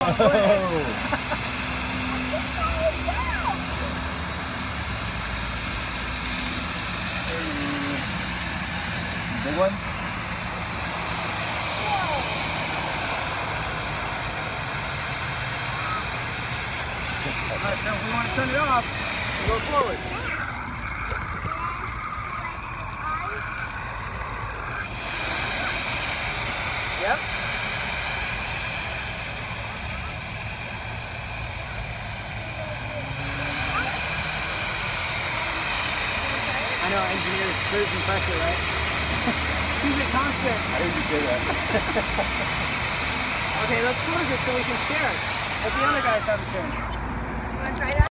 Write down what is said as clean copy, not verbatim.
Oh, go ahead. Big one? Alright, now if we want to turn it off, we'll go forward. Yep. I know engineers cruising pressure, right? Keep it constant. I heard you say that. Okay, let's close it so we can share it. Let the other guys have a turn. You want to try that?